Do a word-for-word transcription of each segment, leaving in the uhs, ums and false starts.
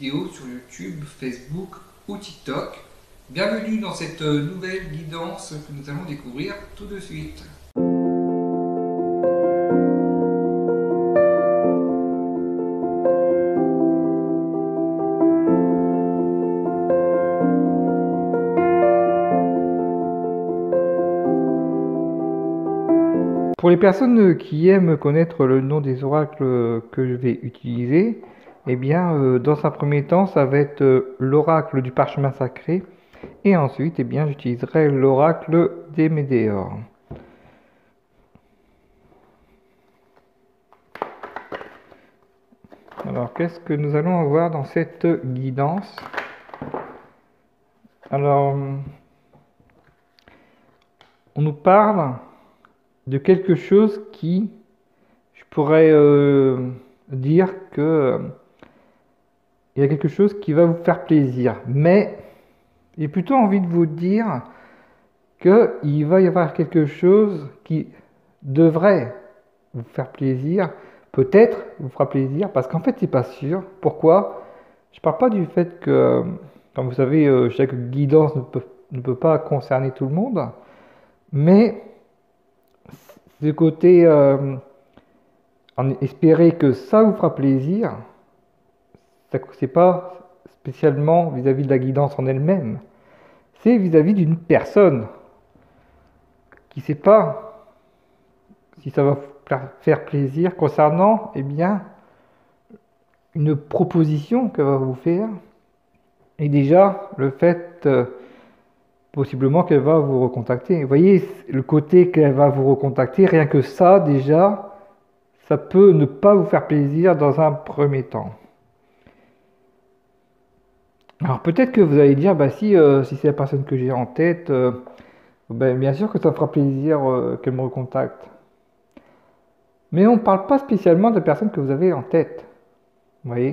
vidéos sur YouTube, Facebook ou TikTok. Bienvenue dans cette nouvelle guidance que nous allons découvrir tout de suite. Pour les personnes qui aiment connaître le nom des oracles que je vais utiliser, eh bien, euh, dans un premier temps, ça va être euh, l'oracle du parchemin sacré, et ensuite, eh bien, j'utiliserai l'oracle des météores. Alors, qu'est-ce que nous allons avoir dans cette guidance? Alors, on nous parle de quelque chose qui, je pourrais euh, dire que euh, il y a quelque chose qui va vous faire plaisir, mais j'ai plutôt envie de vous dire qu'il va y avoir quelque chose qui devrait vous faire plaisir, peut-être vous fera plaisir, parce qu'en fait c'est pas sûr. Pourquoi? Je parle pas du fait que, comme vous savez, chaque guidance ne peut, ne peut pas concerner tout le monde, mais ce côté euh, en espérer que ça vous fera plaisir, c'est pas spécialement vis-à-vis de la guidance en elle-même, c'est vis-à-vis d'une personne qui ne sait pas si ça va vous faire plaisir concernant, eh bien, une proposition qu'elle va vous faire, et déjà le fait euh, possiblement qu'elle va vous recontacter. Vous voyez, le côté qu'elle va vous recontacter, rien que ça déjà, ça peut ne pas vous faire plaisir dans un premier temps. Alors peut-être que vous allez dire, bah si, euh, si c'est la personne que j'ai en tête, euh, ben, bien sûr que ça me fera plaisir euh, qu'elle me recontacte. Mais on ne parle pas spécialement de la personne que vous avez en tête. Vous voyez?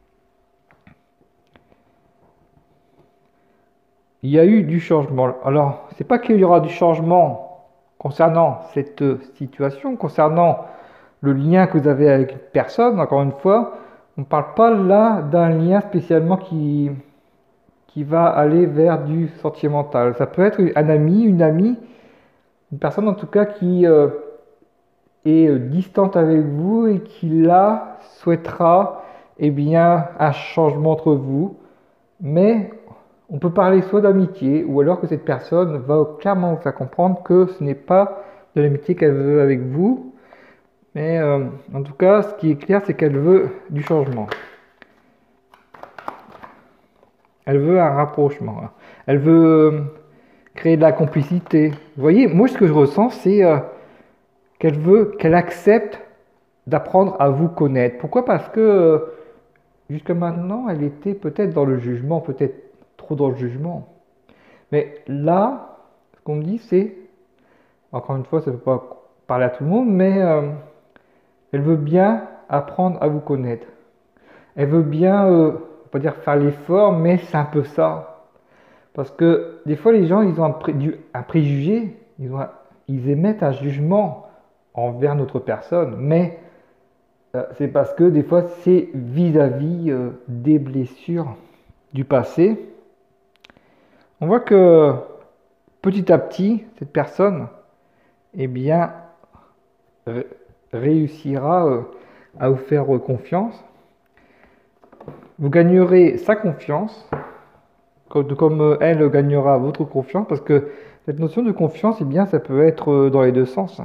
Il y a eu du changement. Alors, c'est pas qu'il y aura du changement concernant cette situation, concernant le lien que vous avez avec une personne, encore une fois, on ne parle pas là d'un lien spécialement qui, qui va aller vers du sentimental. Ça peut être un ami, une amie, une personne en tout cas qui euh, est distante avec vous et qui là souhaitera eh bien, un changement entre vous. Mais on peut parler soit d'amitié, ou alors que cette personne va clairement vous faire comprendre que ce n'est pas de l'amitié qu'elle veut avec vous. Mais euh, en tout cas, ce qui est clair, c'est qu'elle veut du changement. Elle veut un rapprochement. Elle veut euh, créer de la complicité. Vous voyez, moi, ce que je ressens, c'est euh, qu'elle veut, qu'elle accepte d'apprendre à vous connaître. Pourquoi? Parce que euh, jusqu'à maintenant, elle était peut-être dans le jugement, peut-être trop dans le jugement. Mais là, ce qu'on me dit, c'est, encore une fois, ça ne veut pas parler à tout le monde, mais euh, elle veut bien apprendre à vous connaître. Elle veut bien, euh, on va dire faire l'effort, mais c'est un peu ça. Parce que des fois, les gens, ils ont un, pré un préjugé, ils, ont un, ils émettent un jugement envers notre personne, mais euh, c'est parce que des fois, c'est vis-à-vis euh, des blessures du passé. On voit que petit à petit, cette personne, eh bien, réussira euh, à vous faire confiance. Vous gagnerez sa confiance, comme, comme elle gagnera votre confiance, parce que cette notion de confiance, eh bien, ça peut être dans les deux sens.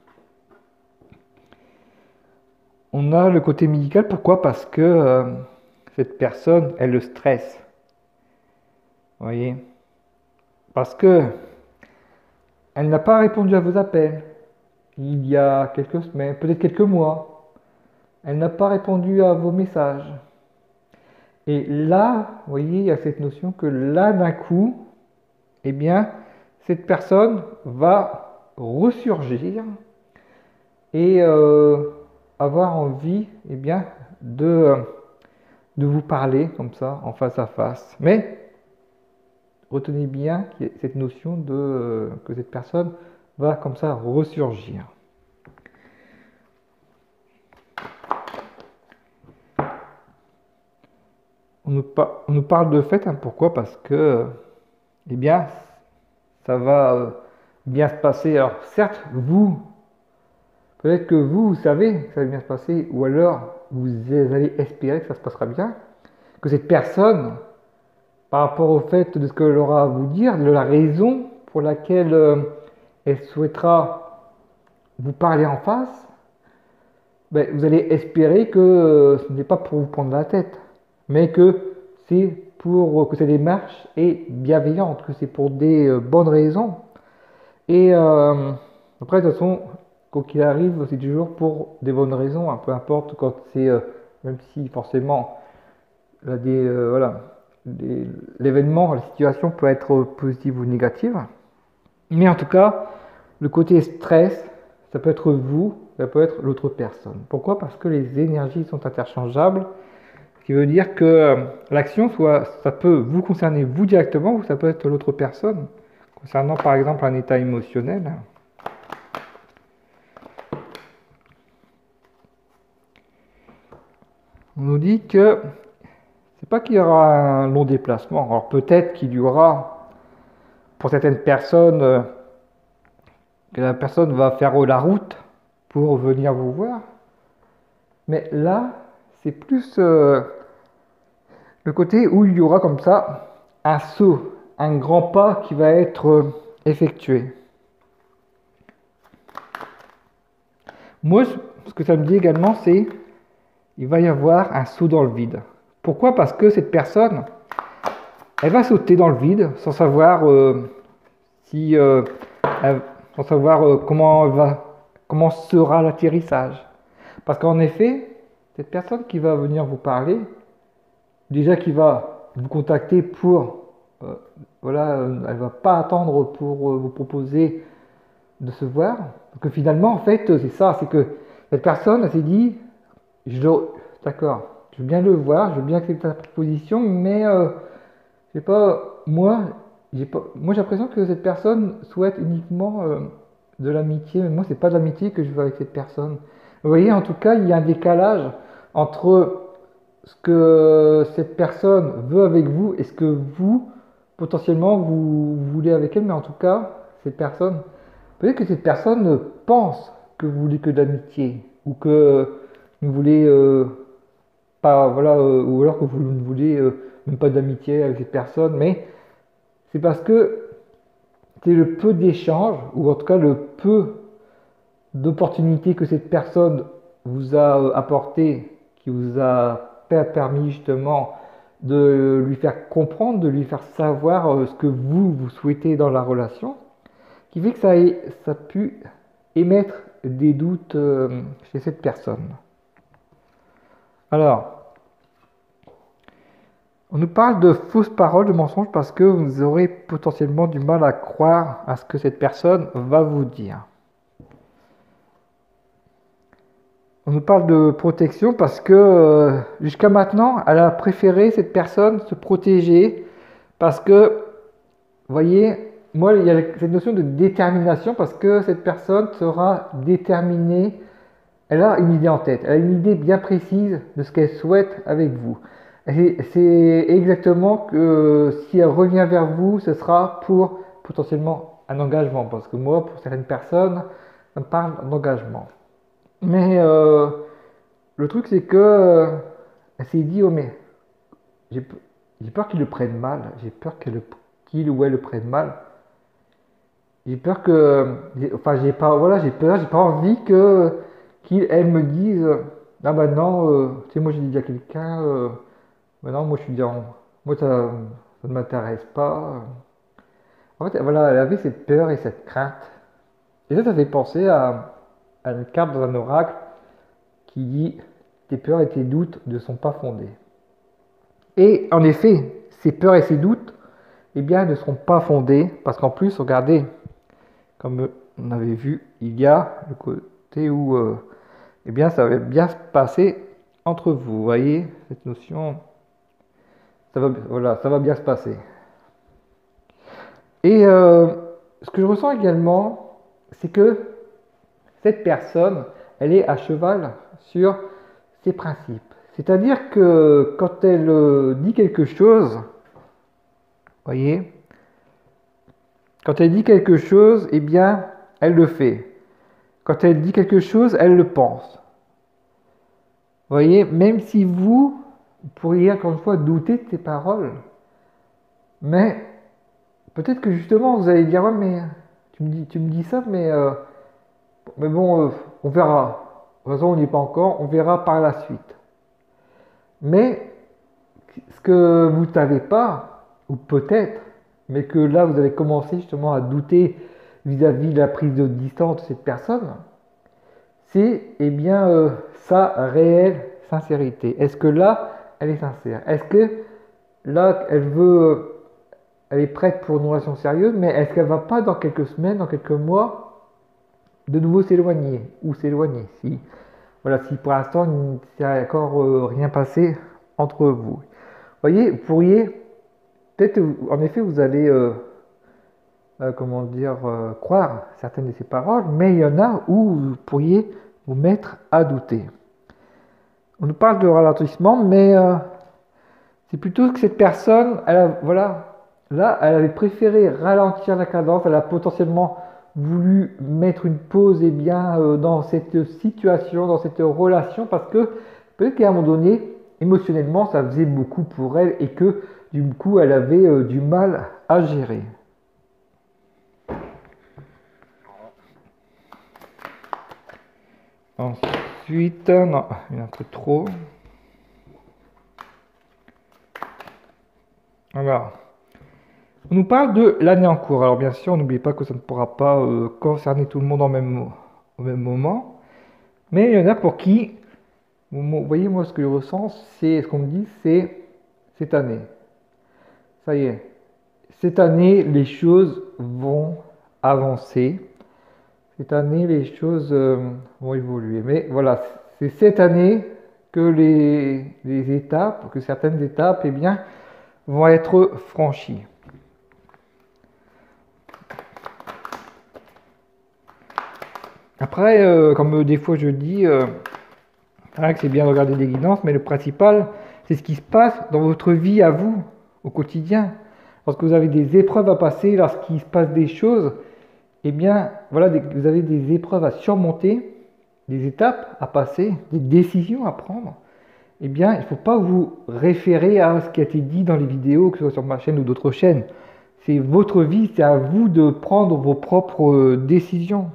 On a le côté médical, pourquoi? Parce que euh, cette personne, elle le stresse. Vous voyez? Parce que elle n'a pas répondu à vos appels il y a quelques semaines, peut-être quelques mois. Elle n'a pas répondu à vos messages. Et là, vous voyez, il y a cette notion que là, d'un coup, eh bien, cette personne va ressurgir et euh, avoir envie, eh bien, de, de vous parler comme ça, en face à face. Mais retenez bien qu'il y a cette notion de euh, que cette personne va comme ça ressurgir. on nous, par- on nous parle de fête, hein, pourquoi? Parce que, eh bien, ça va euh, bien se passer. Alors, certes, vous, peut-être que vous, vous savez que ça va bien se passer, ou alors vous allez espérer que ça se passera bien, que cette personne, par rapport au fait de ce qu'elle aura à vous dire, de la raison pour laquelle euh, elle souhaitera vous parler en face, ben, vous allez espérer que euh, ce n'est pas pour vous prendre la tête, mais que c'est pour euh, que cette démarche est bienveillante, que c'est pour des euh, bonnes raisons. Et euh, après, de toute façon, quoi qu'il arrive, c'est toujours pour des bonnes raisons, hein, peu importe quand c'est, euh, même si forcément, là, des, euh, voilà, des- l'événement, la situation peut être positive ou négative. Mais en tout cas, le côté stress, ça peut être vous, ça peut être l'autre personne. Pourquoi? Parce que les énergies sont interchangeables, ce qui veut dire que euh, l'action, soit ça peut vous concerner vous directement, ou ça peut être l'autre personne, concernant par exemple un état émotionnel. On nous dit que c'est pas qu'il y aura un long déplacement. Alors peut-être qu'il y aura, pour certaines personnes, euh, que la personne va faire la route pour venir vous voir. Mais là, c'est plus euh, le côté où il y aura comme ça un saut, un grand pas qui va être euh, effectué. Moi, ce que ça me dit également, c'est il va y avoir un saut dans le vide. Pourquoi? Parce que cette personne, elle va sauter dans le vide sans savoir euh, si, euh, elle- sans savoir euh, comment elle va, comment sera l'atterrissage. Parce qu'en effet, cette personne qui va venir vous parler, déjà qui va vous contacter pour, euh, voilà, euh, elle va pas attendre pour euh, vous proposer de se voir. Parce que finalement, en fait, c'est ça, c'est que cette personne, elle s'est dit, je, d'accord, je veux bien le voir, je veux bien accepter ta proposition, mais euh, je sais pas, moi, j'ai pas, moi j'ai l'impression que cette personne souhaite uniquement euh, de l'amitié, mais moi c'est pas de l'amitié que je veux avec cette personne. Vous voyez, en tout cas, il y a un décalage entre ce que cette personne veut avec vous et ce que vous, potentiellement, vous voulez avec elle, mais en tout cas, cette personne, peut-être que cette personne pense que vous voulez que de l'amitié, ou que vous voulez euh, pas, voilà, euh, ou alors que vous ne voulez euh, même pas d'amitié avec cette personne, mais c'est parce que c'est le peu d'échanges, ou en tout cas le peu d'opportunités que cette personne vous a euh, apporté, qui vous a permis justement de lui faire comprendre, de lui faire savoir euh, ce que vous, vous souhaitez dans la relation, qui fait que ça, ait, ça a pu émettre des doutes euh, chez cette personne. Alors, on nous parle de fausses paroles, de mensonges, parce que vous aurez potentiellement du mal à croire à ce que cette personne va vous dire. On nous parle de protection parce que euh, jusqu'à maintenant, elle a préféré cette personne se protéger parce que, vous voyez, moi, il y a cette notion de détermination parce que cette personne sera déterminée. Elle a une idée en tête, elle a une idée bien précise de ce qu'elle souhaite avec vous. Et c'est exactement que si elle revient vers vous, ce sera pour potentiellement un engagement. Parce que moi, pour certaines personnes, ça me parle d'engagement. Mais euh, le truc, c'est que euh, elle s'est dit, oh mais j'ai pe- j'ai peur qu'il le prenne mal, j'ai peur qu'elle le- qu'il ou elle le prenne mal. J'ai peur que, j'ai- enfin j'ai pas, voilà, j'ai peur, j'ai pas envie que qu'il, elle me dise, ah bah non, euh, tu sais moi j'ai dit à quelqu'un, euh, bah non moi je suis déjà, en- moi ça, ça ne m'intéresse pas. En fait, voilà, elle avait cette peur et cette crainte. Et ça, ça fait penser à, à une carte dans un oracle qui dit tes peurs et tes doutes ne sont pas fondés. Et en effet, ces peurs et ces doutes, eh bien, ne seront pas fondés parce qu'en plus, regardez, comme on avait vu, il y a le côté où, euh, eh bien, ça va bien se passer entre vous. Vous voyez cette notion, ça va, voilà, ça va bien se passer. Et euh, ce que je ressens également, c'est que cette personne, elle est à cheval sur ses principes, C'est-à-dire que quand elle euh, dit quelque chose, voyez, quand elle dit quelque chose, eh bien, elle le fait. Quand elle dit quelque chose, elle le pense. Voyez, même si vous, vous pourriez encore une fois douter de ses paroles, mais peut-être que justement vous allez dire ouais mais tu me dis, tu me dis ça, mais, euh, mais bon, euh, on verra. De toute façon, on n'y est pas encore, on verra par la suite. Mais ce que vous ne savez pas, ou peut-être, mais que là vous avez commencé justement à douter vis-à-vis de la prise de distance de cette personne, c'est eh bien euh, sa réelle sincérité. Est-ce que là, elle est sincère? Est-ce que là, elle veut, elle est prête pour une relation sérieuse, mais est-ce qu'elle va pas dans quelques semaines, dans quelques mois, de nouveau s'éloigner ou s'éloigner si, voilà, si pour l'instant il n'y a encore euh, rien passé entre vous. Vous voyez, vous pourriez, peut-être, en effet, vous allez, euh, euh, comment dire, euh, croire certaines de ces paroles, mais il y en a où vous pourriez vous mettre à douter. On nous parle de ralentissement, mais euh, c'est plutôt que cette personne, elle a, voilà, là, elle avait préféré ralentir la cadence, elle a potentiellement voulu mettre une pause eh bien, euh, dans cette situation, dans cette relation, parce que peut-être qu'à un moment donné, émotionnellement, ça faisait beaucoup pour elle et que du coup, elle avait euh, du mal à gérer. Ensuite, non, il y a un peu trop. Alors, on nous parle de l'année en cours. Alors bien sûr, n'oubliez pas que ça ne pourra pas euh, concerner tout le monde en même, au même moment. Mais il y en a pour qui, vous voyez, moi ce que je ressens, c'est ce qu'on me dit, c'est cette année. Ça y est, cette année, les choses vont avancer. Cette année, les choses euh, vont évoluer. Mais voilà, c'est cette année que les, les étapes, que certaines étapes, eh bien, vont être franchies. Après, euh, comme euh, des fois je dis, euh, c'est vrai que c'est bien de regarder des guidances, mais le principal, c'est ce qui se passe dans votre vie à vous, au quotidien. Lorsque vous avez des épreuves à passer, lorsqu'il se passe des choses, eh bien, voilà, des, vous avez des épreuves à surmonter, des étapes à passer, des décisions à prendre. Eh bien, il ne faut pas vous référer à ce qui a été dit dans les vidéos, que ce soit sur ma chaîne ou d'autres chaînes. C'est votre vie, c'est à vous de prendre vos propres décisions.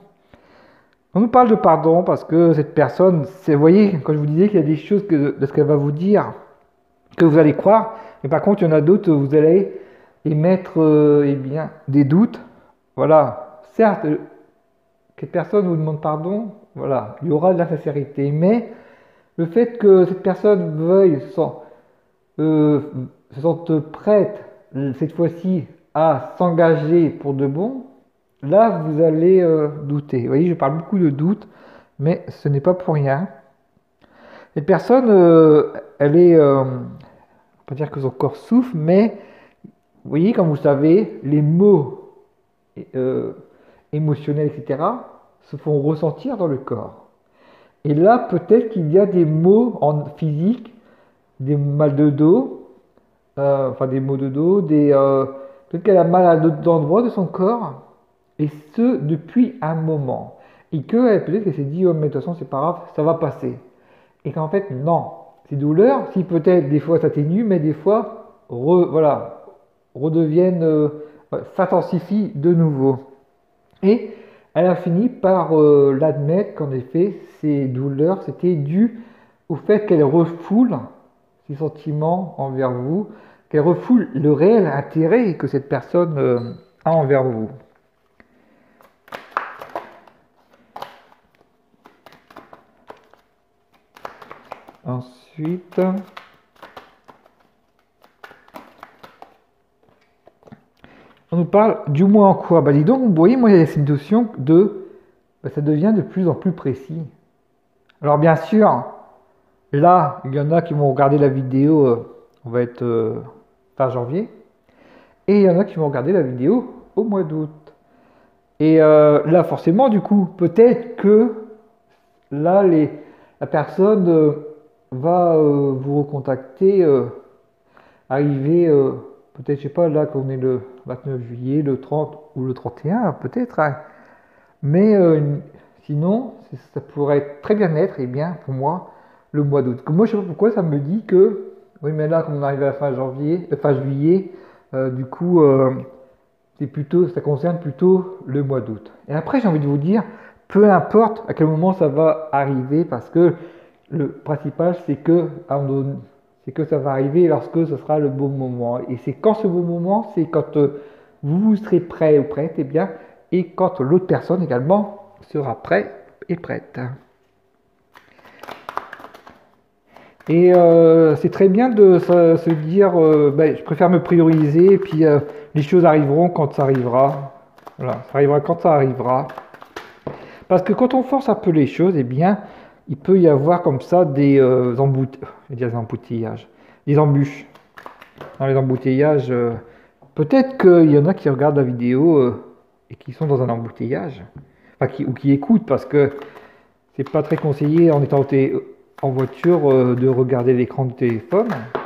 On nous parle de pardon parce que cette personne, vous voyez, quand je vous disais qu'il y a des choses que, de ce qu'elle va vous dire, que vous allez croire, mais par contre, il y en a d'autres, vous allez émettre euh, eh bien, des doutes. Voilà, certes, que personne vous demande pardon, voilà, il y aura de la sincérité, mais le fait que cette personne veuille sans, euh, se sente prête cette fois-ci à s'engager pour de bon, là vous allez euh, douter. Vous voyez, je parle beaucoup de doute, mais ce n'est pas pour rien. Cette personne, euh, elle est, euh, on va pas dire que son corps souffre, mais vous voyez, comme vous savez, les mots euh, émotionnels, et cetera, se font ressentir dans le corps. Et là, peut-être qu'il y a des maux en physique, des mal de dos, euh, enfin des maux de dos, des, euh, peut-être qu'elle a mal à d'autres endroits de son corps, et ce, depuis un moment. Et que peut-être qu'elle s'est dit, oh, mais de toute façon, c'est pas grave, ça va passer. Et qu'en fait, non. Ces douleurs, si peut-être des fois s'atténuent, mais des fois, re, voilà, redeviennent, euh, s'intensifient de nouveau. Et elle a fini par euh, l'admettre qu'en effet, ces douleurs, c'était dû au fait qu'elle refoule ses sentiments envers vous, qu'elle refoule le réel intérêt que cette personne euh, a envers vous. Ensuite, on nous parle du mois en cours. Bah dis donc, vous voyez, moi il y a cette notion de, bah, ça devient de plus en plus précis. Alors bien sûr, là, il y en a qui vont regarder la vidéo, euh, on va être euh, fin janvier, et il y en a qui vont regarder la vidéo au mois d'août. Et euh, là, forcément, du coup, peut-être que là, les, la personne, euh, va euh, vous recontacter, euh, arriver, euh, peut-être, je sais pas, là qu'on est le vingt-neuf juillet, le trente ou le trente et un, peut-être, hein. Mais euh, sinon, ça pourrait très bien être, et bien, pour moi, le mois d'août. Moi, je sais pas pourquoi ça me dit que, oui, mais là, comme on arrive à la fin janvier, euh, fin juillet, euh, du coup, euh, c'est plutôt, ça concerne plutôt le mois d'août. Et après, j'ai envie de vous dire, peu importe à quel moment ça va arriver, parce que le principal, c'est que, c'est que ça va arriver lorsque ce sera le bon moment. Et c'est quand ce bon moment, c'est quand euh, vous serez prêt ou prête, et bien, et quand l'autre personne également sera prêt et prête. Et euh, c'est très bien de se, se dire, euh, ben, je préfère me prioriser, et puis euh, les choses arriveront quand ça arrivera. Voilà, ça arrivera quand ça arrivera. Parce que quand on force un peu les choses, eh bien, il peut y avoir comme ça des, euh, emboute... des embouteillages, des embûches. Dans les embouteillages, euh, peut-être qu'il y en a qui regardent la vidéo euh, et qui sont dans un embouteillage, enfin, qui, ou qui écoutent, parce que c'est pas très conseillé en étant en voiture euh, de regarder l'écran du téléphone.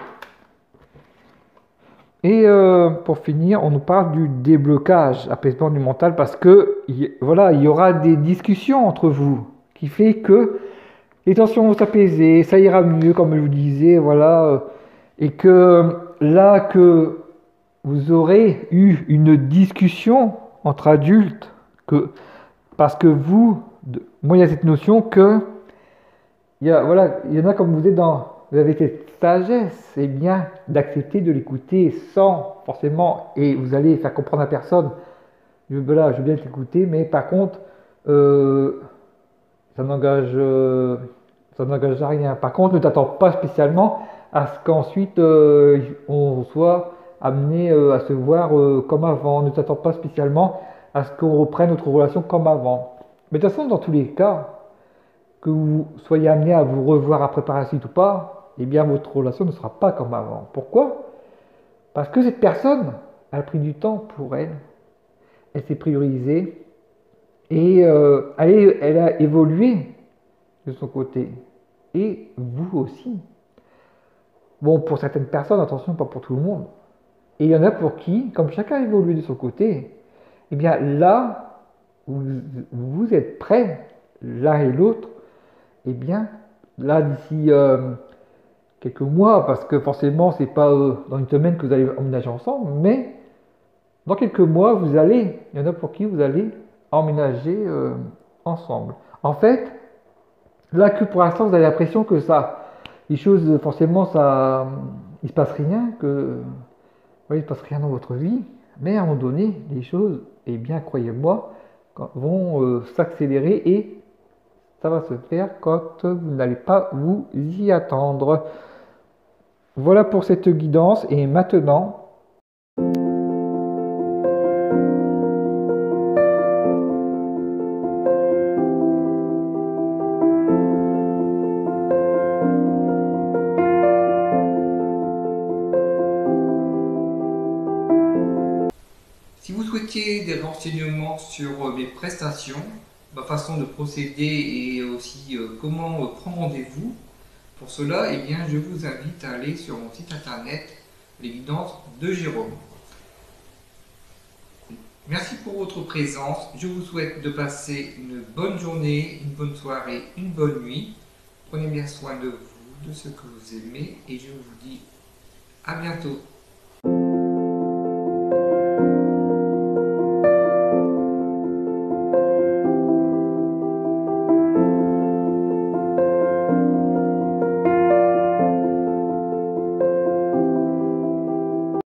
Et euh, pour finir, on nous parle du déblocage, apaisement du mental, parce que y, voilà, il y aura des discussions entre vous qui fait que les tensions vont s'apaiser, ça ira mieux, comme je vous disais, voilà, euh, et que là que vous aurez eu une discussion entre adultes, que parce que vous, de, moi il y a cette notion que il y a, voilà, il y en a comme vous êtes dans, vous avez cette sagesse, c'est bien d'accepter de l'écouter sans forcément, et vous allez faire comprendre à personne, je, voilà, je veux bien t'écouter, mais par contre, euh, ça n'engage, euh, ça n'engage à rien. Par contre, ne t'attends pas spécialement à ce qu'ensuite euh, on soit amené euh, à se voir euh, comme avant. Ne t'attends pas spécialement à ce qu'on reprenne notre relation comme avant. Mais de toute façon, dans tous les cas, que vous soyez amené à vous revoir après par la suite ou pas, eh bien votre relation ne sera pas comme avant. Pourquoi? Parce que cette personne a pris du temps pour elle, elle s'est priorisée et euh, elle, elle a évolué de son côté. Et vous aussi. Bon, pour certaines personnes, attention, pas pour tout le monde. Et il y en a pour qui, comme chacun évolue de son côté, eh bien là, vous, vous êtes prêts, l'un et l'autre, eh bien là, d'ici euh, quelques mois, parce que forcément, c'est pas euh, dans une semaine que vous allez emménager ensemble, mais dans quelques mois, vous allez, il y en a pour qui vous allez emménager euh, ensemble. En fait, là que pour l'instant, vous avez l'impression que ça, les choses, forcément, ça, il se passe rien, que, ouais, il se passe rien dans votre vie, mais à un moment donné, les choses, eh bien, croyez-moi, vont euh, s'accélérer et ça va se faire quand vous n'allez pas vous y attendre. Voilà pour cette guidance et maintenant, Si vous souhaitiez des renseignements sur mes prestations, ma façon de procéder et aussi euh, comment euh, prendre rendez-vous, pour cela, eh bien, je vous invite à aller sur mon site internet, les guidances de Jérôme. Merci pour votre présence. Je vous souhaite de passer une bonne journée, une bonne soirée, une bonne nuit. Prenez bien soin de vous, de ce que vous aimez et je vous dis à bientôt.